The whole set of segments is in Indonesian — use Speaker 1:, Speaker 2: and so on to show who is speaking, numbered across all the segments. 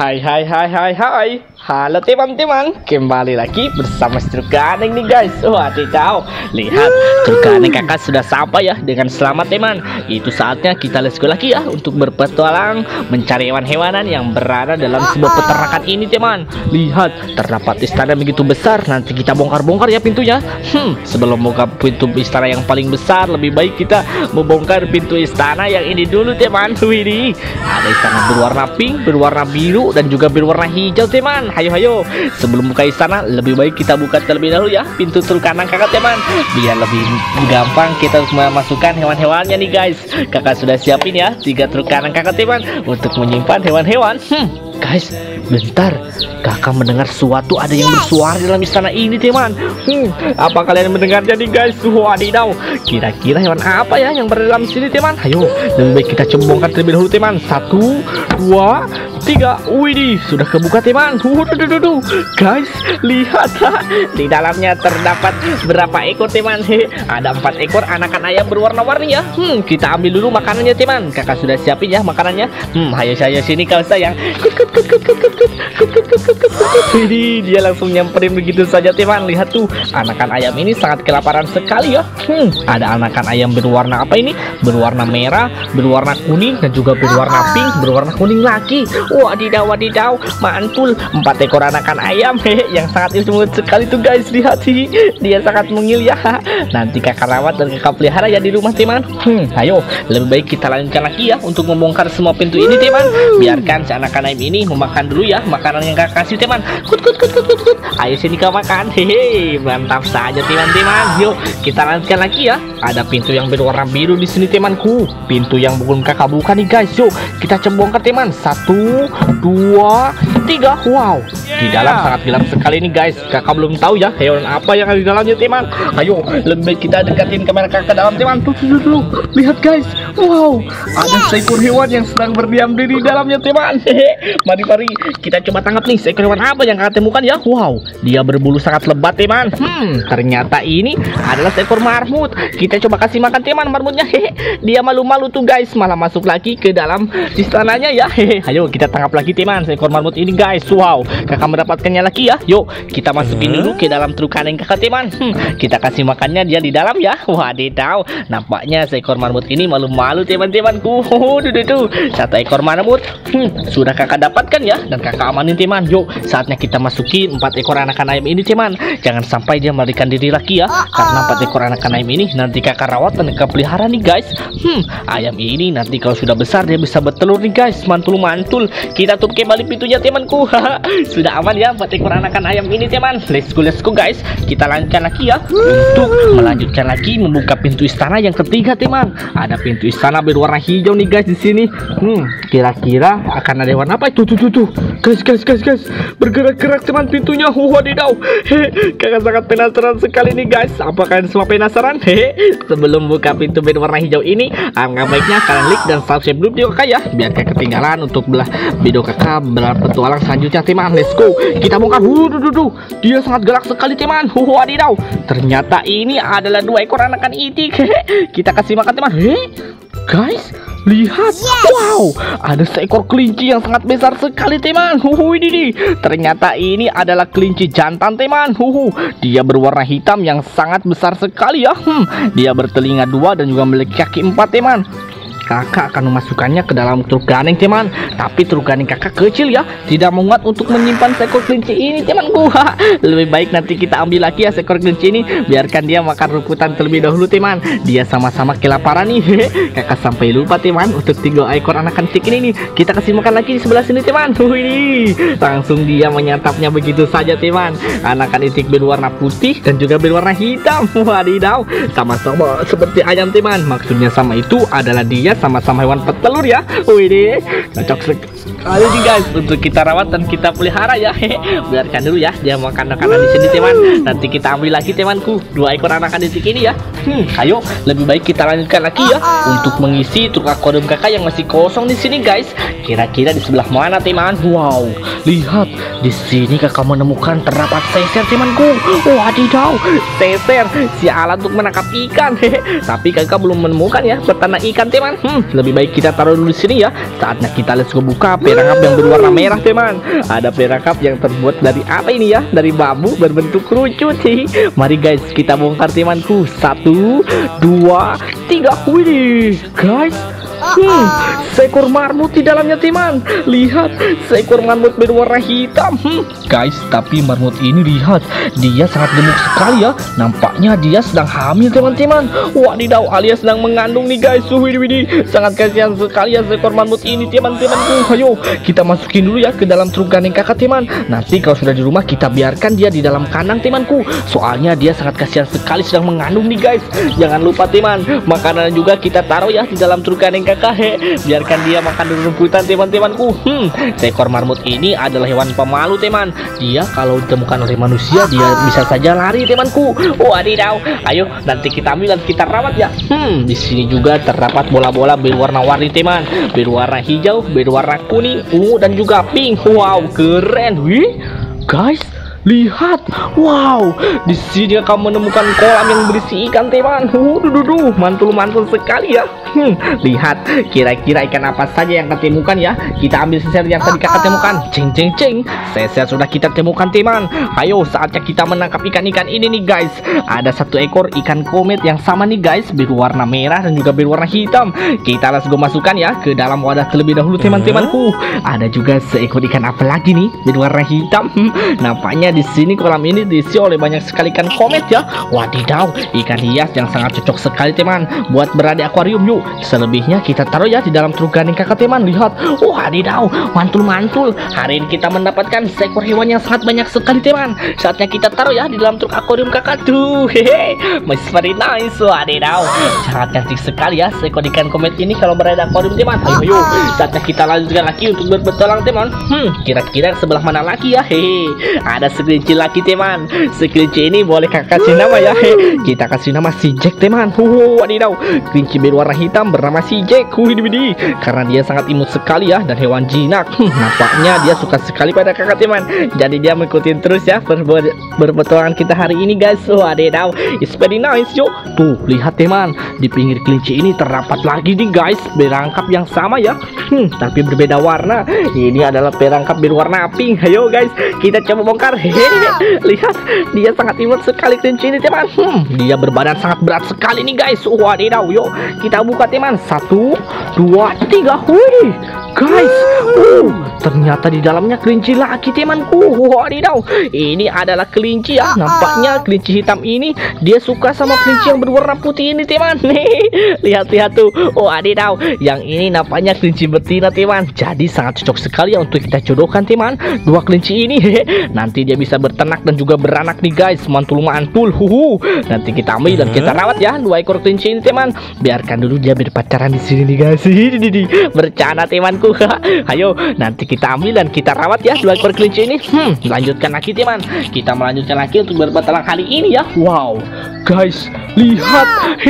Speaker 1: Hai. Halo teman-teman, kembali lagi bersama Truk Ganeng nih guys. Wadidaw, lihat Truk Ganeng kakak sudah sampai ya dengan selamat teman. Itu saatnya kita let's go lagi ya untuk berpetualang mencari hewan-hewanan yang berada dalam sebuah peternakan ini teman. Lihat, terdapat istana begitu besar. Nanti kita bongkar-bongkar ya pintunya. Sebelum buka pintu istana yang paling besar, lebih baik kita membongkar pintu istana yang ini dulu teman. Widih, ada istana berwarna pink, berwarna biru, dan juga berwarna hijau teman. Hayo, sebelum buka istana lebih baik kita buka terlebih dahulu ya pintu Truk Ganeng kakak teman, biar lebih gampang kita memasukkan hewan-hewannya nih guys. Kakak sudah siapin ya 3 Truk Ganeng kakak teman untuk menyimpan hewan-hewan. Guys, bentar, kakak mendengar sesuatu, ada yang bersuara dalam istana ini teman. Apa kalian mendengarnya nih guys? Wadidaw, kira-kira hewan apa ya yang berada dalam sini teman? Ayo, lebih baik kita bongkar terlebih dahulu teman. 1, 2, 3. Widih, sudah kebuka teman. Guys, lihat, di dalamnya terdapat berapa ekor teman? Ada 4 ekor anakan ayam berwarna-warni ya. Kita ambil dulu makanannya teman. Kakak sudah siapin ya makanannya. Ayo sini kau sayang. Jadi dia langsung nyamperin begitu saja teman. Lihat tuh, anakan ayam ini sangat kelaparan sekali ya. Ada anakan ayam berwarna apa ini? Berwarna merah, berwarna kuning, dan juga berwarna pink, berwarna kuning lagi. Wadidaw, mantul, 4 ekor anakan ayam yang sangat imut sekali tuh guys. Lihat sih, dia sangat mungil ya. Nanti kakak rawat dan kakak pelihara ya di rumah teman. Ayo, lebih baik kita lanjutkan lagi ya untuk membongkar semua pintu ini teman. Biarkan si anakan ayam ini memakan dulu ya makanan yang kakak kasih teman. Kut. Ayo sini kau makan. Mantap saja teman-teman. Yuk kita lanjutkan lagi ya. Ada pintu yang berwarna biru di sini temanku. Pintu yang belum kakak buka nih guys. Yuk kita bongkar teman. 1, 2, 3. Wow, di dalam sangat gelap sekali nih guys. Kakak belum tahu ya hewan apa yang ada di dalamnya teman. Ayo, lebih baik kita dekatin kamera kakak dalam teman. Tuh. Lihat guys. Wow, ada seekor hewan yang sedang berdiam diri di dalamnya teman. Mari kita coba tangkap nih seekor hewan apa yang kakak temukan ya. Wow, dia berbulu sangat lebat teman. Ternyata ini adalah seekor marmut. Kita coba kasih makan teman marmutnya. Dia malu-malu tuh guys, malah masuk lagi ke dalam istananya ya. Ayo kita tangkap lagi teman seekor marmut ini guys. Wow, kakak mendapatkannya lagi ya. Yuk kita masukin dulu ke dalam Truk Ganeng kakak teman. Kita kasih makannya dia di dalam ya. Wadidaw, nampaknya seekor marmut ini malu-malu teman-temanku. Tuh, 1 ekor marmut sudah kakak dapatkan ya, dan kakak amanin teman. Yuk saatnya kita masukin 4 ekor anakan ayam ini teman. Jangan sampai dia melarikan diri lagi ya, karena 4 ekor anakan ayam ini nanti kakak rawat dan kakak pelihara nih guys. Ayam ini nanti kalau sudah besar dia bisa bertelur nih guys. Mantul. Kita tutup kembali pintunya temanku. Sudah aman ya 4 ekor anakan ayam ini teman. Let's go guys. Kita lanjutkan lagi ya untuk melanjutkan lagi membuka pintu istana yang ketiga teman. Ada pintu istana berwarna hijau nih guys di sini. Kira-kira akan ada hewan apa itu? Tuh. Guys. Bergerak-gerak teman pintunya. Wadidaw. Kakak sangat penasaran sekali nih guys. Apakah kalian semua penasaran? Sebelum buka pintu berwarna hijau ini, alangkah baiknya kalian like dan subscribe dulu video kakak ya, biar kakak ketinggalan untuk video kakak berpetualang selanjutnya teman. Let's go. Kita bongkar. Dia sangat galak sekali teman. Wadidaw. Ternyata ini adalah 2 ekor anakan itik. Kita kasih makan teman. Guys, lihat. Wow, ada seekor kelinci yang sangat besar sekali teman. Ini ternyata ini adalah kelinci jantan teman. Dia berwarna hitam yang sangat besar sekali ya. Dia bertelinga 2 dan juga memiliki kaki 4 teman. Kakak akan memasukkannya ke dalam Truk Ganeng teman. Tapi Truk Ganeng kakak kecil ya, tidak muat untuk menyimpan seekor kelinci ini temanku. Lebih baik nanti kita ambil lagi ya seekor kelinci ini. Biarkan dia makan rumputan terlebih dahulu teman. Dia sama-sama kelaparan nih. Kakak sampai lupa teman untuk 3 ekor anakan itik ini nih. Kita kasih makan lagi di sebelah sini teman. Langsung dia menyantapnya begitu saja teman. Anakan itik berwarna putih dan juga berwarna hitam. Wadidaw, sama-sama seperti ayam teman. Maksudnya sama itu adalah dia sama-sama hewan petelur ya. Wih, cocok sekali nih guys untuk kita rawat dan kita pelihara ya. Biarkan dulu ya dia makan makanan di sini teman. Nanti kita ambil lagi temanku 2 ekor anakan itik ini ya. Ayo, lebih baik kita lanjutkan lagi ya untuk mengisi truk akuarium kakak yang masih kosong di sini guys. Kira-kira di sebelah mana teman? Wow, lihat di sini kakak menemukan terdapat seser temanku. Wadidaw, seser, si alat untuk menangkap ikan. Tapi kakak belum menemukan ya peternak ikan teman. Lebih baik kita taruh dulu di sini ya. Saatnya kita let's go buka perangkap yang berwarna merah teman. Ada perangkap yang terbuat dari apa ini ya? Dari bambu berbentuk kerucut sih. Mari guys, kita bongkar temanku. 1, 2, 3. Wih guys, seekor marmut di dalamnya teman. Lihat, seekor marmut berwarna hitam. Guys, tapi marmut ini lihat, dia sangat gemuk sekali ya. Nampaknya dia sedang hamil teman-teman. Wadidaw, alias sedang mengandung nih guys. Widih, sangat kasihan sekali ya seekor marmut ini teman-temanku. Ayo, kita masukin dulu ya ke dalam truk gandeng kakak teman. Nanti kalau sudah di rumah kita biarkan dia di dalam kandang temanku. Soalnya dia sangat kasihan sekali sedang mengandung nih guys. Jangan lupa teman, makanan juga kita taruh ya di dalam truk gandeng kakak. Biarkan dia makan dulu rumputan teman-temanku. Seekor marmut ini adalah hewan pemalu teman. Dia kalau ditemukan oleh manusia dia bisa saja lari temanku. Wadidaw, ayo nanti kita ambil dan kita rawat ya. Di sini juga terdapat bola-bola berwarna-warni teman, berwarna hijau, berwarna kuning, ungu dan juga pink. Wow, keren. Wih guys, lihat, wow, di sini kamu menemukan kolam yang berisi ikan teman. Mantul-mantul sekali ya. Lihat, kira-kira ikan apa saja yang kita temukan ya. Kita ambil sisir yang tadi kakak temukan. Ceng. Sisir sudah kita temukan teman. Ayo, saatnya kita menangkap ikan-ikan ini nih guys. Ada 1 ekor ikan komet yang sama nih guys, berwarna merah dan juga berwarna hitam. Kita langsung masukkan ya ke dalam wadah terlebih dahulu teman-temanku. Ada juga seekor ikan apa lagi nih berwarna hitam. Nampaknya di sini kolam ini diisi oleh banyak sekali ikan komet ya. Wadidaw, ikan hias yang sangat cocok sekali teman buat berada di akuarium. Yuk, selebihnya kita taruh ya di dalam truk gandeng kakak teman. Lihat, wadidaw, mantul-mantul. Hari ini kita mendapatkan seekor hewan yang sangat banyak sekali teman. Saatnya kita taruh ya di dalam truk akuarium kakak tuh. Hehe, masih very nice. Wadidaw, sangat cantik sekali ya seekor ikan komet ini kalau berada di akuarium teman. Ayo, saatnya kita lanjutkan lagi untuk berpetualang teman. Kira-kira sebelah mana lagi ya? Hehe, ada sekelinci lagi teman. Sekelinci ini boleh kakak kasih nama ya. Kita kasih nama si Jack teman. Wadidaw, kelinci berwarna hitam bernama si Jack. Widih, karena dia sangat imut sekali ya dan hewan jinak. Nampaknya dia suka sekali pada kakak teman. Jadi dia mengikuti terus ya berpetualangan kita hari ini guys. Wadidaw, it's very nice. Yuk, tuh lihat teman, di pinggir kelinci ini terdapat lagi nih guys perangkap yang sama ya. Tapi berbeda warna. Ini adalah perangkap berwarna pink. Ayo guys, kita coba bongkar. Lihat, dia sangat imut sekali kelinci ini teman. Dia berbadan sangat berat sekali nih guys. Wadidaw, yuk kita buka teman. 1, 2, 3. Wih guys, ternyata di dalamnya kelinci lagi temanku. Wadidaw, ini adalah kelinci ya. Nampaknya kelinci hitam ini dia suka sama kelinci yang berwarna putih ini teman. Lihat tuh. Wadidaw, yang ini nampaknya kelinci betina teman. Jadi sangat cocok sekali ya untuk kita jodohkan teman, 2 kelinci ini. Nanti dia bisa berternak dan juga beranak nih guys. Mantul-mantul. Nanti kita ambil dan kita rawat ya 2 ekor kelinci ini teman. Biarkan dulu dia berpacaran di sini nih guys. Bercanda temanku. Ayo, nanti kita ambil dan kita rawat ya 2 ekor kelinci ini. Lanjutkan lagi teman. Kita melanjutkan lagi untuk berpetualang kali ini ya. Wow guys, lihat.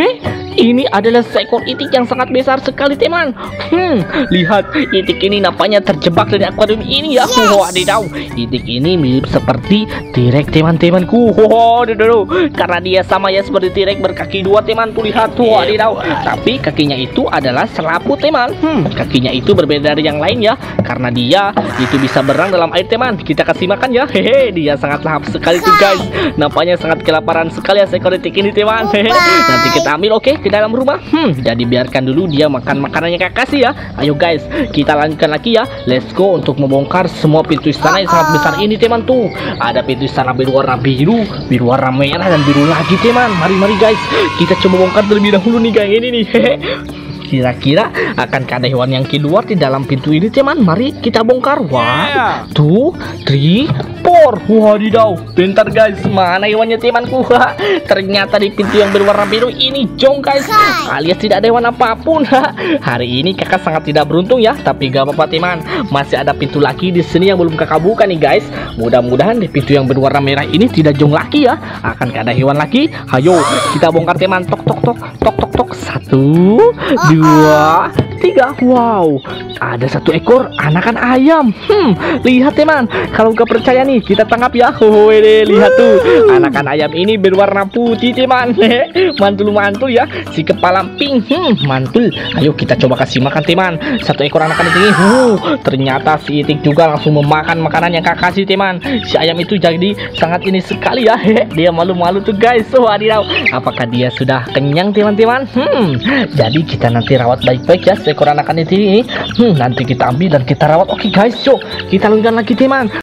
Speaker 1: Ini adalah seekor itik yang sangat besar sekali teman. Lihat, itik ini nampaknya terjebak dari akuarium ini ya. Wadidaw, itik ini mirip seperti T-Rex teman-temanku. Karena dia sama ya seperti T-Rex berkaki 2 teman. Tuh lihat, wadidaw. Tapi kakinya itu adalah selaput teman. Kakinya itu berbeda dari yang lain ya, karena dia itu bisa berenang dalam air teman. Kita kasih makan ya. Dia sangat lahap sekali tuh guys. Nampaknya sangat kelaparan sekali ya seekor itik ini teman. Nanti kita ambil ke dalam rumah. Jadi biarkan dulu dia makan makanannya kakak kasih ya. Ayo guys, kita lanjutkan lagi ya. Let's go untuk membongkar semua pintu istana yang sangat besar ini teman tuh. Ada pintu istana berwarna biru, berwarna merah dan biru lagi teman. Mari guys, kita coba bongkar terlebih dahulu nih guys ini nih. Kira-kira akan ada hewan yang keluar di dalam pintu ini teman. Mari kita bongkar. 1, 2, 3, 4. Wadidaw, bentar guys, mana hewannya temanku? Ternyata di pintu yang berwarna biru ini jong guys, alias tidak ada hewan apapun. Hari ini kakak sangat tidak beruntung ya, tapi gak apa-apa teman. Masih ada pintu lagi di sini yang belum kakak buka nih guys. Mudah-mudahan di pintu yang berwarna merah ini tidak jong lagi ya. Akan ada hewan lagi. Ayo kita bongkar teman. Tok tok tok tok tok tok. 1, 2, 2, 3. Wow, ada satu ekor anakan ayam. Lihat teman, kalau nggak percaya nih kita tangkap ya. Lihat tuh, anakan ayam ini berwarna putih teman. Mantul ya, si kepala pink. Mantul. Ayo kita coba kasih makan teman. Satu ekor anakan ini. Ternyata si Itik juga langsung memakan makanan yang kakak kasih teman. Si ayam itu jadi sangat ini sekali ya. Dia malu-malu tuh guys. Wadidaw, apakah dia sudah kenyang teman-teman? Jadi kita nanti rawat baik-baik ya seekor anakan ini. Nanti kita ambil dan kita rawat. Oke guys, yuk kita lanjutkan lagi teman.